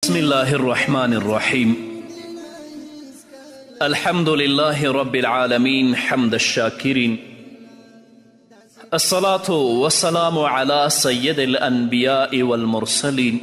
بسم الله الرحمن الرحيم الحمد لله رب العالمين حمد الشاكرين الصلاة والسلام على سيد الأنبياء والمرسلين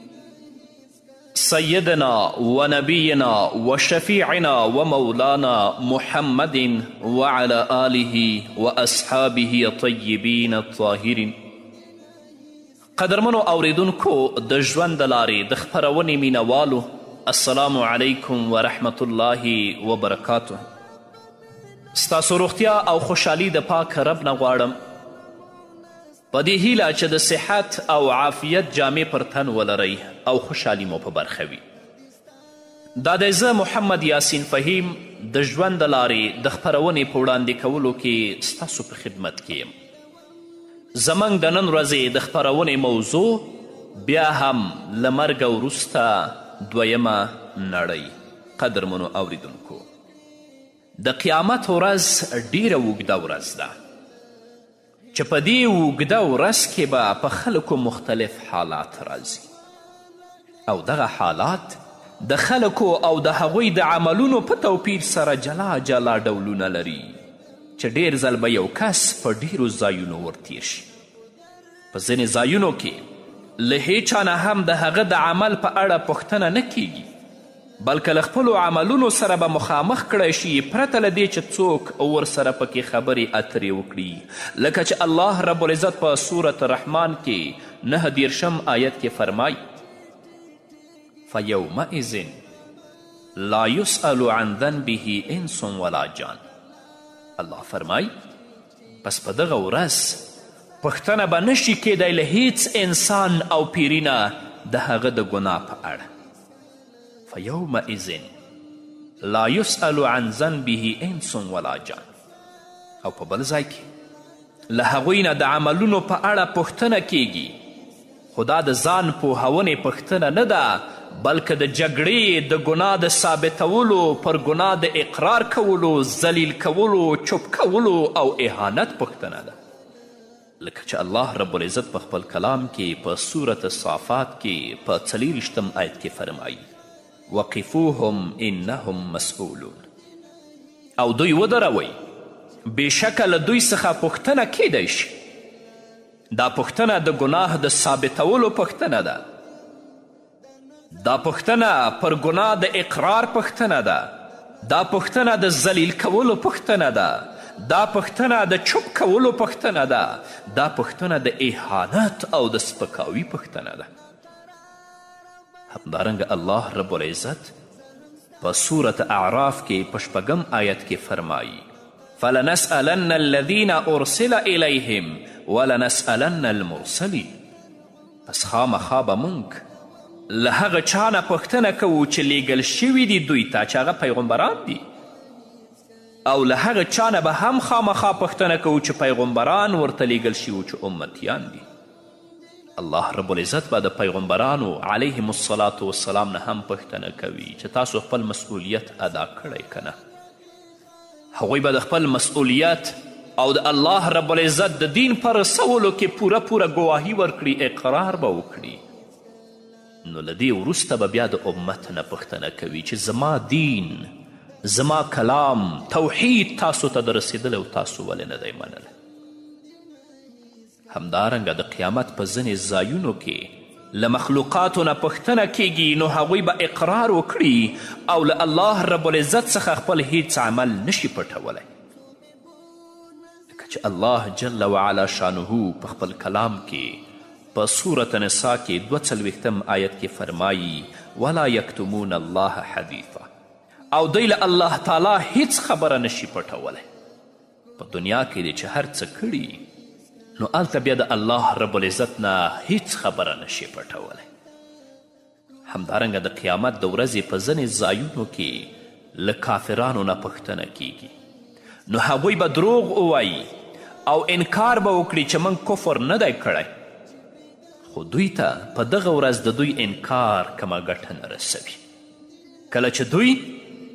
سيدنا ونبينا وشفيعنا ومولانا محمد وعلى آله وأصحابه الطيبين الطاهرين. قدرمنو اوریدونکو د ژوند د لارې د خپرونې مینوالو، السلام علیکم ورحمت الله وبرکاته. ستاسو روغتیا او خوشحالي د پاک رب نه غواړم، په دې هیله چې د صحت او عافیت جامې پر تن ولرئ او خوشحالي مو په برخه وي. دا دی زه محمد یاسین فهیم د ژوند د لارې د خپرونې په وړاندې کولو کې ستاسو په خدمت کې یم. زمنګ د نن ورځې د خپرونې موضوع بیا هم له مرګه وروسته دویمه نړۍ. قدرمنو اوریدونکو، د قیامت ورځ ډیره اوږده ورځ ده چې په دې اوږده ورځ کې به په خلکو مختلف حالات راځي او دغه حالات د خلکو او د هغوی د عملونو په توپیر سره جلا جلا ډولونه لري چې ډیر ځل به یو کس په ډیرو ځایونو ورتیر شي. په ځینې ځایونو کې له هیچا نه هم د هغه د عمل په اړه پوښتنه نه کیږي، بلکې له خپلو عملونو سره به مخامخ کړی شي پرته له دې چې څوک ورسره پکې خبرې اترې وکړي، لکه چې الله رب العزت په سورة الرحمن کې 9 آیت کې فرمای فیومئذ لا یسأل عن ذنبه انس ولا جان. الله فرمای پس په دغه ورځ پوښتنه به نشي کیدی له هیڅ انسان او پیرینه د هغه د ګناه په اړه. فیومئذ لا یسأل عن ذنبه انس ولا جان. او په بل ځای کې له هغوی نه د عملونو په اړه پوښتنه کیږي، خو دا د ځان پوهونې پوښتنه نه ده، بلکې د جګړې د ګناه د ثابتولو، پر ګناه د اقرار کولو، ذلیل کولو، چوپ کولو او اهانت پوښتنه ده. لکه چې الله رب العزت په خپل کلام کې په سورة الصافات کې په 40 آیت کې فرمایي وقفوهم انهم مسئولون. او دوی ودروئ، بېشکه له دوی څخه پوښتنه کیدی شي. دا پوښتنه د ګناه د ثابتولو پوښتنه ده، دا پوښتنه پر ګناه د اقرار پوښتنه ده، دا پوښتنه د ذلیل کولو پوښتنه ده، دا پوښتنه د چوپ کولو پوښتنه ده، دا پوښتنه د اهانت او د سپکاوي پوښتنه ده. همدارنګه الله رب العزت په سورة اعراف کې په 6 آیت کې فرمایي فلنسألن الذین ارسل الیهم ولنسألن المرسلین. پس خامخا به موږ له هغه چا نه پوښتنه کوو چې لیږل شوي دي دوی ته، چې هغه پیغمبران دي، او له هغه چا نه به هم خامخا پوښتنه کوو چې پیغمبران ورته لیږل شوي چې امتیان دي. الله رب العزت به د پیغمبرانو علیهم الصلاة والسلام نه هم پوښتنه کوي چې تاسو خپل مسئولیت ادا کړی که نه. هغوی به د خپل مسئولیت او د الله رب العزت د دین پر رسولو کې پوره ګواهي ورکړي، اقرار به وکړي. نو له دې وروسته به بیا د امت نه پوښتنه کوي چې زما دین، زما کلام، توحید تاسو ته د رسېدلی او تاسو ولې نه دی منلی. همدارنګه د قیامت په ځینې ځایونو کې له مخلوقاتو نه پوښتنه کیږي، نو هغوی به اقرار وکړي او له الله رب العزت څخه خپل هیڅ عمل نشي پټولی. لکه چې الله جل وعلا شانه په خپل کلام کې په سورة نساء کې 42 آیت کې فرمایي ولا یکتمون الله حدیثا. او دوی له الله تعالی هیڅ خبره نشي پټولی. په دنیا کې دی چې هر څه کړي، نو هلته بیا د الله رب العزت نه هیڅ خبره نشي پټولی. همدارنګه د قیامت د ورځې په ځینې ځایونو کې له کافرانو نه پوښتنه کیږي، نو هغوی به دروغ ووایي او انکار به وکړي چې من کفر نه دی کړی، خو دوی ته په دغه ورځ د دوی انکار کمه ګټه نه رسوي. کله چې دوی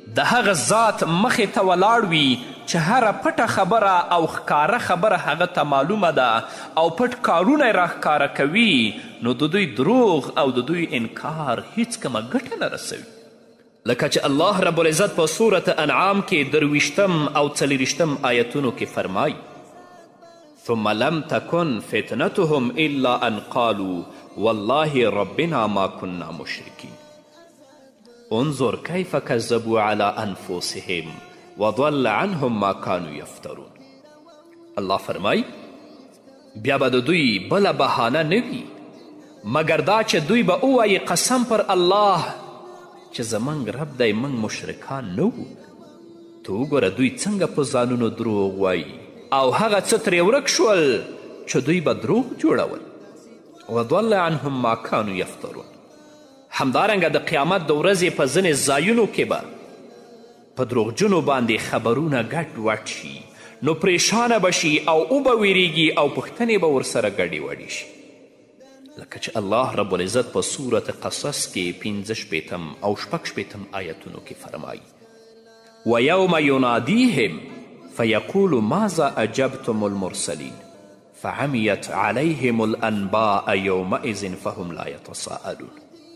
د هغه ذات مخې ته ولاړ وي چې هره پټه خبره او ښکاره خبره هغه ته معلومه ده او پټ کارونه یې راښکاره کوي، نو د دوی دروغ او د دوی انکار هیڅ کومه ګټه نه رسوي. لکه چې الله رب العزت په سورة انعام کې 23 او 40 آیتونو کې فرمایي: ثم لم تكن فتنتهم الا ان قالوا والله ربنا ما كنا مشركين انظر كيف كذبوا على انفسهم وضل عنهم ما كانوا يفترون. الله فرمایي بیا به د دوی بله بهانه نه وي مګر دا چې دوی به ووایي قسم پر الله چې زموږ رب دی موږ مشرکان نه وو. ته وګوره دوی څنګه په ځانونو دروغ وایي او هغه څه ترې ورک شول چې دوی به دروغ جوړول. وضل عنهم ما كانوا یفترون. همدارنګه د قیامت د ورځې په ځینې ځایونو کې به په دروغجنو باندې خبرونه ګډ وډ شي، نو پریشانه به شي او به ویریږي او پوښتنې به ورسره ګډې وډې شي. لکه چې الله رب العزت په صورت قصص کې 65 او 66 آیتونو کې فرمایي: ویوم ینادیهم فیقول ماذا اجبتم المرسلین فعمیت علیهم الانباء یومئذ فهم لا یتساءلون.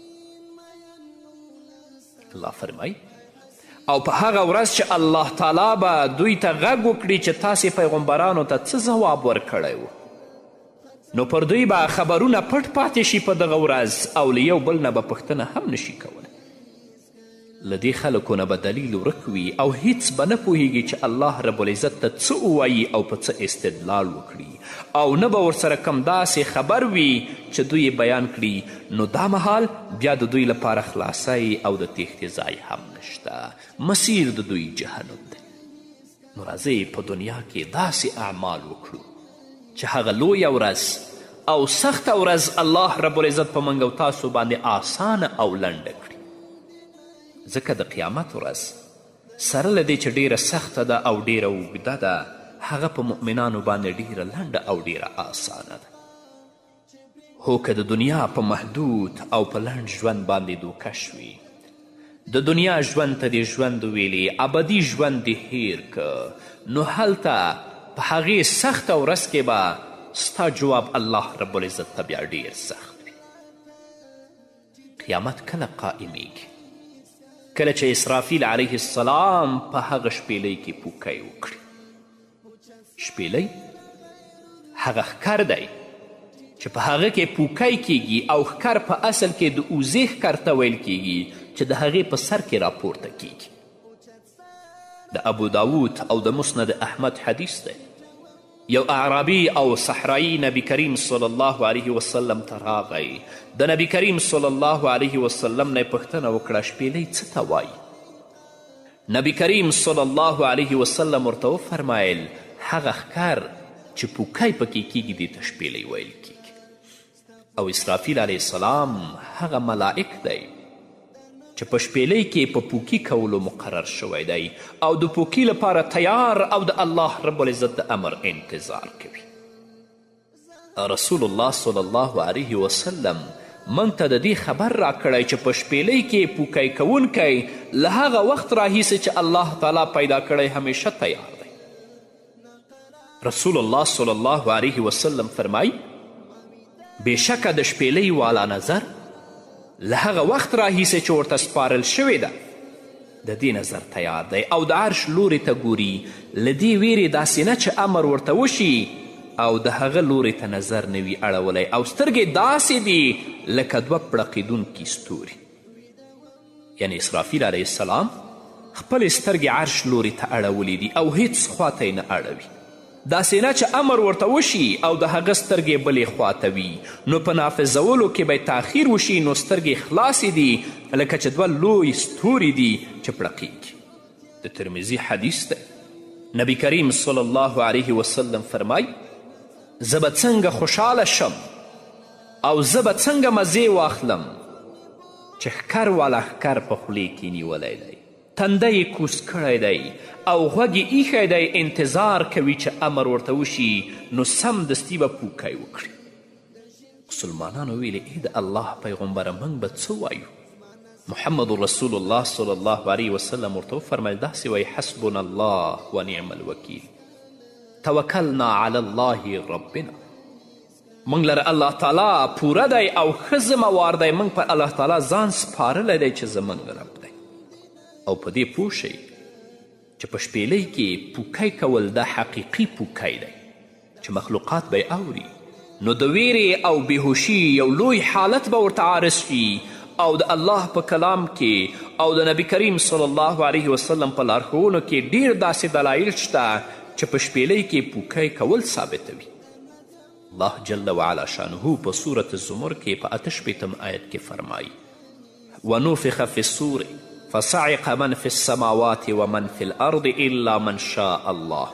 الله فرمایي او په هغه ورځ چې الله تعالی به دوی ته غږ وکړي چې تاسې پیغمبرانو ته څه ځواب ورکړی و، نو پر دوی به خبرونه پټ پاتې شي په دغه ورځ او له یو بل نه به پوښتنه هم نشي کولی. له دې خلکو نه به دلیل ورک وي او هیڅ به نه پوهیږي چې الله رب العزت ته څه ووایي او په څه استدلال وکړي، او نه به ورسره کم داسې خبر وي چې دوی بیان کړي، نو دا مهال بیا د دوی لپاره خلاصی او د تیښتې ځای هم نشته. مسیر د دوی جهنم دی. نو راځئ په دنیا کې داسې اعمال وکړو چې هغه لویه ورځ او سخته ورځ الله رب العزت په موږ او تاسو باندې آسانه او لنډه کړي. ځکه د قیامت ورځ سره له دې چې ډیره سخته ده او ډیره اوږده ده، هغه په مؤمنانو باندې ډیره لنډه او ډیره آسانه ده. هو که د دنیا په محدود او په لنډ ژوند باندې دوکه شوي، د دنیا ژوند ته دې ژوند ویلې ابدي ژوند دې هیر که، نو هلته په هغې سخته ورځ کې به ستا جواب الله رب العزت ته بیا ډیر سخت وي. قیامت کله قائمیږي؟ کله چې اسرافیل علیه السلام په هغه شپیلۍ کې پوکی وکړي. شپیلۍ هغه ښکر دی چې په هغه کې پوکی کیږي او ښکر په اصل کې د اوزې ښکر ته ویل کیږي چې د هغې په سر کې راپورته کیږي. د ابو داود او د مسند احمد حدیث دی. یو اعرابي او صحرایی نبی کریم صلی الله علیه وسلم ته راغی. د نبی کریم صلی الله علیه وسلم نه یې پوښتنه وکړه شپیلۍ څه ته وایي؟ نبی کریم صلی الله علیه وسلم ورته وفرمایل هغه ښکر چې پوکی پکې کیږي دې ته شپیلۍ ویل کیږي. او اسرافیل علیه السلام هغه ملائک دی چې په شپیلۍ کې په پوکي کولو مقرر شوی دی او د پوکي لپاره تیار او د الله رب العزت د امر انتظار کوي. رسول الله صلی الله علیه وسلم موږ ته د دې خبر راکړی چې په شپیلۍ کې پوکی کوونکی له هغه وخت راهیسې چې الله تعالی پیدا کړی همیشه تیار دی. رسول الله صلی الله علیه وسلم فرمایي بېشکه د شپیلۍ والا نظر له هغه وخت راهیسې چې ورته سپارل شوې ده د دې نظر تیار دی او د عرش لوري ته ګوري، له دې ویرې داسې نه چې امر ورته وشي او د هغه لوري ته نظر نه وي اړولی او سترګې داسې دي لکه دوه پړقېدونکي ستوري. یعنی اسرافیل علیه السلام خپلې سترګې عرش لوري ته اړولې دي او هیڅ خواته یې نه اړوي، داسې نه چې امر ورته وشي او د هغه سترګې بلې خواته وي، نو په نافظولو کې به تاخیر وشي نو سترګې خلاصې دي لکه چې دوه لوی ستوري دي چې پړقېږي. د ترمذي حدیث دی. نبی کریم صلی الله علیه وسلم فرمایي زه به څنګه خوشحاله شم او زه به څنګه مزې واخلم چې ښکر والا ښکر په خولې کې نیولی دی، تنده یې کوس کړی دی او غوږ یې ایښی دی، انتظار کوي چې امر ورته وشي نو سمدستي به پوکی وکړي. مسلمانانو ویلې ای د الله پیغمبره موږ به څه وایو؟ محمد رسول الله صلی الله علیه وسلم ورته وفرمیل داسې وایي حسبنا الله ونعم الوکیل توکلنا علی الله ربنا. موږ لره الله تعالی پوره دی او ښه ذمهوار دی. موږ پر الله تعالی ځان سپارلی دی چې زموږ رب دی. او په دې پوه شئ چې په شپېلۍ کې پوکی کول دا حقیقي پوکی دی چې مخلوقات به یې اوري، نو د ویرې او بېهوشي یو لوی حالت به ورته عارض شي او د الله په کلام کې او د نبی کریم صلی الله علیه وسلم په لارښوونو کې ډیر داسې دلایل شته چې په شپېلۍ کې پوکی کول ثابتوي. الله جل وعلا شانه په سورة الزمر کې په 88 آیت کې فرمایي ونفخ فی الصور فصعق من في السماوات ومن في الأرض إلا من شاء الله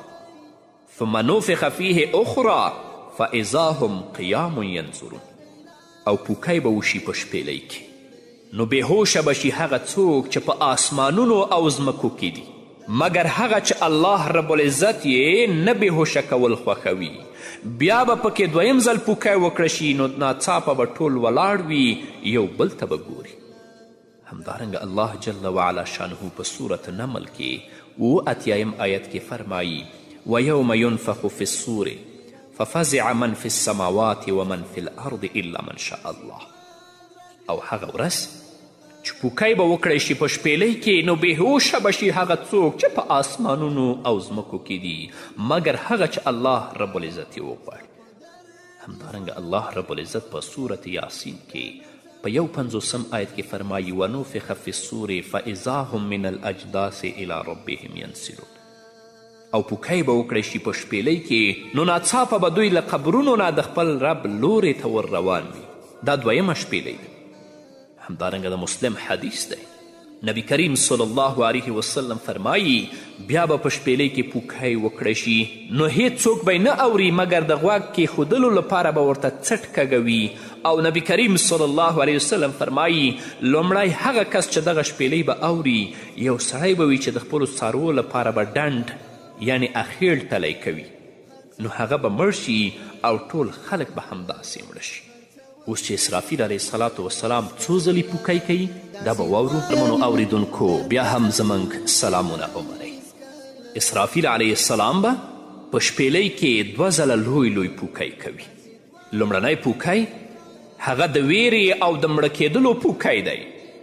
ثم نفخ فيه أخرى فإذا هم قیام ینظرون. او پوکی به وشي په شپېلۍ کې، نو بېهوشه به شي هغه څوک چې په آسمانونو او ځمکو کې دي، مګر هغه چې الله رب العزت یې نه بېهوشه کول خوښوي. بیا به پکې دویم ځل پوکی وکړه شي، نو ناڅاپه به ټول ولاړ وي، یو بل ته به ګوري. همدارنګه الله جل وعلا شانه په سورة نمل کې 87 آیت کې فرمایي ویوم ینفخ فی الصور ففزع من فی السماوات ومن فی الارض الا من شاء الله. او هغه ورځ چې پوکی به وکړی شي په شپېلۍ کې، نو بېهوشه به شي هغه څوک چې په آسمانونو او ځمکو کې دي، مګر هغه چې الله رب العزت یې وغواړي. همدارنګه الله رب العزت په سورة یاسین کې په 51 آیت کې فرمایي ونفخ فی الصور فاذا هم من الاجداث الى ربهم ینسلون. او پوکی به وکړی شي په شپېلۍ کې، نو ناڅاپه به دوی له قبرونو نه د خپل رب لورې ته ور روان وي. دا دویمه شپېلۍ ده. همدارنګه د مسلم حدیث دی، نبی کریم صلی الله علیه وسلم فرمایي بیا به په شپېلۍ کې پوکی وکړی شي، نو هیڅوک به نه اوري مګر د غوږ کیښودلو لپاره به ورته څټ کږوي. او نبی کریم صلی الله علیه وسلم فرمایي لومړی هغه کس چې دغه شپېلۍ به اوري یو سړی به وي چې د خپلو څاروو لپاره به ډنډ یعنی اخیړ تلی کوي، نو هغه به مړ شي او ټول خلک به همداسې مړه شي. اوس چې اسرافیل علیه الصلاة وسلام څو ځلې پوکی کوي دا به واورو. درمنو اوریدونکو بیا هم زموږ سلامونه ومنئ. اسرافیل علیه السلام به په شپېلۍ کې 2 ځله لوی لوی پوکی کوي. لومړنی پوکی هغه د ویرې او د مړه کېدلو پوکی دی،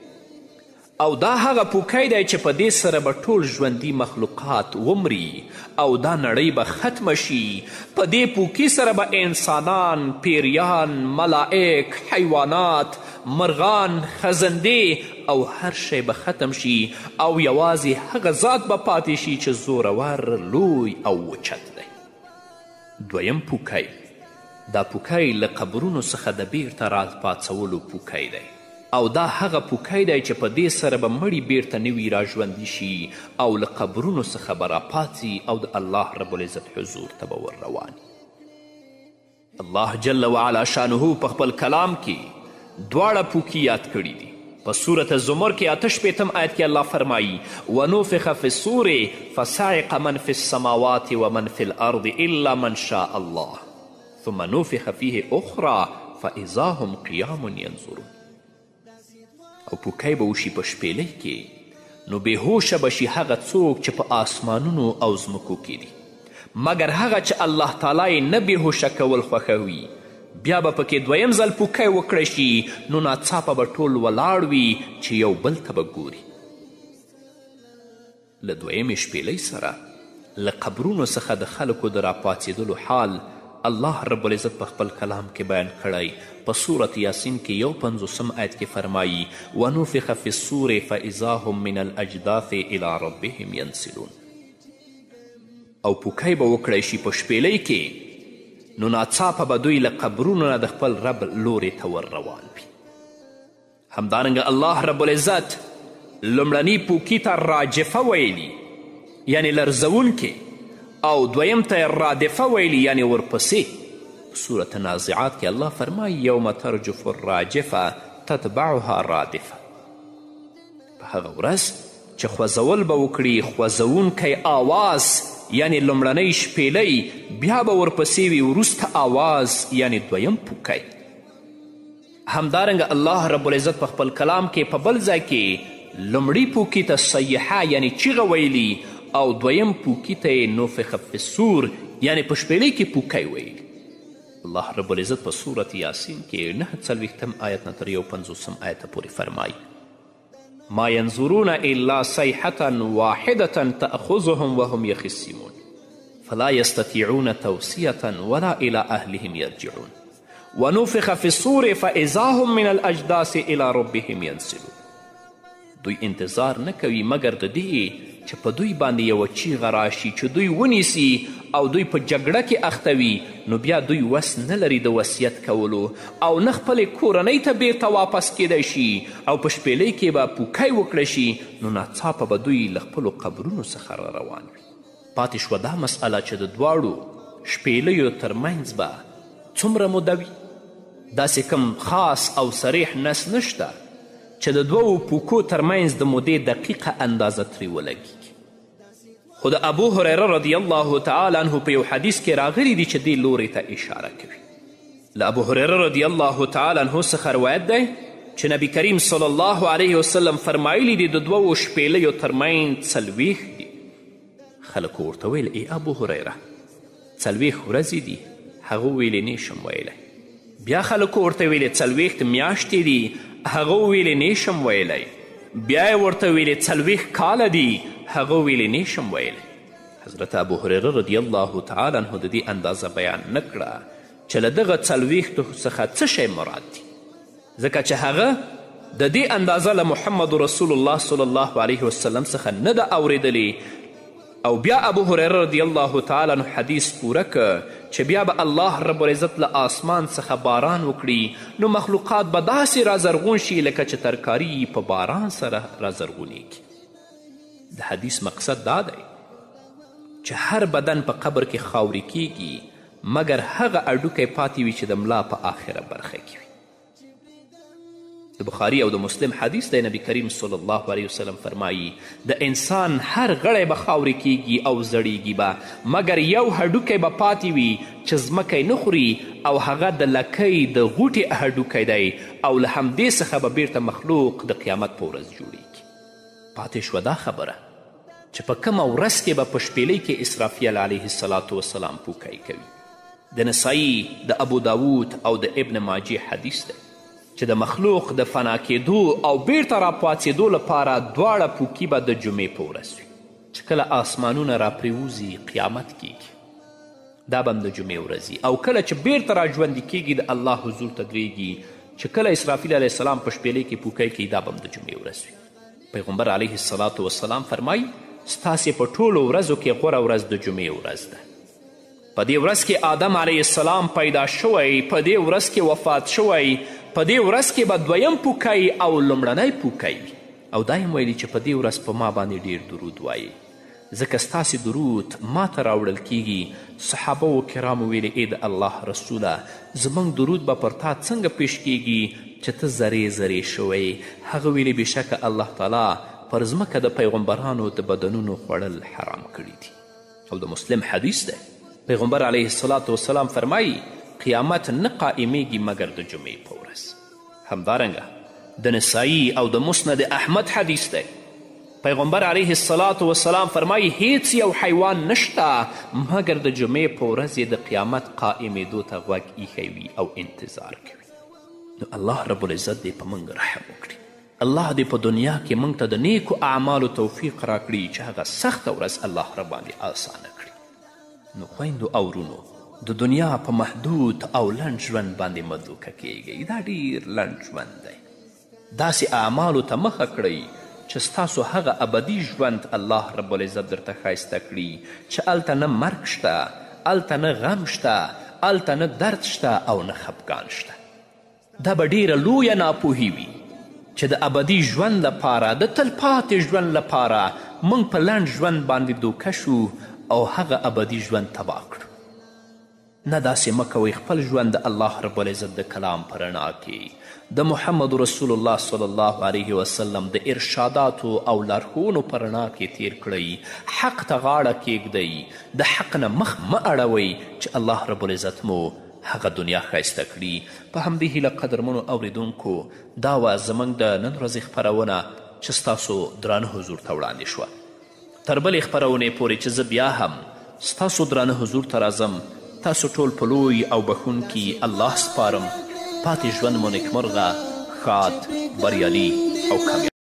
او دا هغه پوکی دی چې په دې سره به ټول ژوندي مخلوقات ومري او دا نړۍ به ختمه شي. په دې پوکي سره به انسانان، پیریان، ملائک، حیوانات، مرغان، خزندې او هر شی به ختم شي او یوازې هغه ذات به پاتې شي چې زورور، لوی او وچت دی. دویم پوکی، دا پوکی له قبرونو څخه د بیرته راپاڅولو پوکی دی، او دا هغه پوکی دی چې په دې سره به مړي بیرته نوي راژوندي شي او له قبرونو څخه به راپاڅي او د الله رب العزت حضور ته به ور رواني. الله جل وعلا شانه په خپل کلام کې دواړه پوکي یاد کړي دي. په سورة الزمر کې 88 آیت کې الله فرمایي ونفخ فی الصور فصعق من فی السماوات ومن فی الارض الا من شاء الله ثم نفخ فيه اخرى فاذا هم قیام ینظرون. او پوکی به وشي په شپېلۍ کې، نو بېهوشه به شي هغه څوک چې په آسمانونو او ځمکو کې دي، مګر هغه چې الله تعالی یې نه بېهوشه کول خوښوي. بیا به پکې دویم ځل پوکی وکړی شي، نو ناڅاپه به ټول ولاړ وي چې یو بل ته به ګوري. له دویمې شپېلۍ سره له قبرونو څخه د خلکو د راپاڅېدلو حال الله رب العزت په خپل کلام کې بیان کړی. په سورة یاسین کې 51 آیت کې فرمایي ونفخ فی الصور فاذا هم من الاجداث الى ربهم ینسلون. او پوکی به وکړی شي په شپېلۍ کې، نو ناڅاپه به دوی له قبرونو نه د خپل رب لورې ته ور روان وي. همدارنګه الله رب العزت لومړني پوکي ته راجفه ویلي یعنی لرزونکې، او دویم ته رادفه ویلي یعنی ورپسې. سورة نازعات کې الله فرمایي یوم ترجف الراجفه تتبعها رادفه. په هغه ورځ چې خوځول به وکړي خوځونکی آواز یعنی لومړنۍ شپېلۍ، بیا به ورپسې وي وروسته آواز یعنی دویم پوکی. همدارنګه الله رب العزت په خپل کلام کې په بل ځای کې لومړي پوکي ته صیحه یعنی چیغه ویلي او دویم پوکي ته یې نفخ فی الصور یعنی په شپېلۍ کې پوکی ویلي. الله رب العزت په صورت یاسین کې 49 آیت نه تر 51 آیته پورې فرمایي ما ینظرون الا صیحة واحدة تأخذهم وهم یخصمون فلا یستطیعون توصیة ولا الى اهلهم یرجعون ونفخ فی الصور فاذا هم من الاجداث الى ربهم ینسلون. دوی انتظار نه کوي مګر د دې چې په دوی باندې یوه چیغه راشي چې دوی ونیسي او دوی په جګړه کې اخته وي نو بیا دوی وس نه لري د وصیت کولو او نه خپلې کورنۍ ته بیرته واپس کیدی شي او په شپېلۍ کې به پوکی وکړی شي نو ناڅاپه به دوی له خپلو قبرونو څخه را روان وي. پاتې شوه دا مسئله چې د دواړو شپېلیو ترمنځ به څومره موده وي. داسې کوم خاص او صریح نس نشته چې د دوو پوکو ترمنځ د مودې دقیقه اندازه ترې ولګي. خو د ابو هریره رضی الله تعالی عنه په یو حدیث کې راغلی دی چې دې لوري ته اشاره کوي. له ابو هریره رضی الله تعالی عنه څخه روایت دی چې نبی کریم صلی الله علیه وسلم فرمایلی دی د دوو شپېلیو ترمنځ 40 دي. خلکو ورته ویل ای ابو هریره 40 ورځې دي؟ هغه ویلې نیشم ویلی. بیا خلکو ورته ویلې 40 میاشتې دي؟ هغه ویلې نیشم ویلی. بیا یې ورته ویلې 40 کاله دي؟ هغه ویلې نیشم ویلی. حضرت ابو هریره رضی الله تعالی عنه د دې اندازه بیان نه کړه چې له دغه 40 څخه څه شی مراد دی، ځکه چې هغه د دې اندازه له محمد رسول الله صلی الله علیه وسلم څخه نه ده اوریدلی. او بیا ابو هریره رضی الله تعالی عنه حدیث پوره که چې بیا به الله رب العزت له آسمان څخه باران وکړي نو مخلوقات به داسې رازرغون شي لکه چې ترکاري په باران سره رازرغونیږي. د حدیث مقصد دا دی چې هر بدن په قبر کې خاورې کیږي مګر هغه اډوکی پاتې وي چې د ملا په آخره برخه کې وي. د بخاري او د مسلم حدیث دی، نبی کریم صلی الله علیه وسلم فرمایی د انسان هر غړی به خاورې کیږي او زړیږي به مګر یو هډوکی به پاتې وي چې ځمکی نه خوري او هغه د لکۍ د غوټې هډوکی دی او له همدې څخه به بیرته مخلوق د قیامت په ورځ جوړیږي. پاتې شوه دا خبره چې په کومه ورځ کې به په شپېلۍ کې اسرافیل علیه السلام پوکی کوي. د نسایي، د ابو داود او د ابن ماجې حدیث دی چې د مخلوق د فنا کېدو او بیرته راپاڅېدو لپاره دواړه پوکي به د جمعې په ورځ وي چې کله آسمانونه راپرېوځي قیامت کیږي دا به هم د جمعې ورځ او کله چې بیرته راژوندي کیږي د الله حضور ته درېږي چې کله اسرافیل علیه السلام په شپېلۍ کې پوکی کوي دا به هم د جمعې ورځ وي. پیغمبر علیه السلام فرمایي ستاسې په ټولو ورځو کې غوره ورځ د جمعې ورځ ده. په دې ورځ کې آدم علیه السلام پیدا شوی، په دې ورځ کې وفات شوی، په دې ورځ کې به دویم پوکی او لومړنی پوکی وي. او دا یې ویلي چې په دې ورځ په ما باندې ډیر درود وایي ځکه ستاسې درود ما ته راوړل کیږي. صحابه و کرامو ویلي ای د الله رسوله زموږ درود به پر تا څنګه پیش کیږي چې ته زرې زرې شوی؟ هغه ویلي بېشکه الله تعالی پر ځمکه د پیغمبرانو د بدنونو خوړل حرام کړي دي. او د مسلم حدیث دی، پیغمبر علیه السلام فرمایي قیامت نه قائمیږي مګر د جمعې په ورځ. همدارنګه د نسایی او د مسند احمد حدیث دی، پیغمبر علیه السلام فرمایي هیڅ یو حیوان نشته مګر د جمعې په ورځ یې د قیامت قائمېدو ته غوږ ایښی وي او انتظار کوي. نو الله رب العزت دې په موږ رحم وکړي. الله دې په دنیا کې موږ ته د نیکو اعمالو توفیق راکړي چې هغه سخته ورځ الله رباندې آسانه کړي. نو خویندو او ورونو د دنیا په محدود او لنډ ژوند باندې مه دوکه کیږئ. دا ډیر لنډ ژوند دی. داسې اعمالو ته مخه کړئ چې ستاسو هغه ابدي ژوند الله رب العزت درته ښایسته کړي چې هلته نه مرګ شته، هلته نه غم شته، هلته نه درد شته او نه خفګان شته. دا به ډیره لویه ناپوهي وي چې د ابدي ژوند لپاره، د تلپاتې ژوند لپاره موږ په لنډ ژوند باندې دوکه شو او هغه ابدي ژوند تباه کړو. نه داسې مه کوئ. خپل ژوند د الله رب العزت د کلام په رڼا کې د محمد رسول الله صلی الله علیه وسلم د ارشاداتو او لارښوونو په رڼا کې تیر کړئ. حق ته غاړه کیږدئ، د حق نه مخ مه اړوئ چې الله رب العزت مو هغه دنیا ښایسته کړي. په همدې هیله قدرمنو اوریدونکو دا وه زموږ د نن ورځې خپرونه چې ستاسو درانه حضور ته وړاندې شوه. تر بلې خپرونې پورې چې زه بیا هم ستاسو درانه حضور ته راځم، تاسو ټول په لوی او بخښونکي الله سپارم. پاتې ژوند مو نیکمرغه، ښاد، بریالي او کامیاب.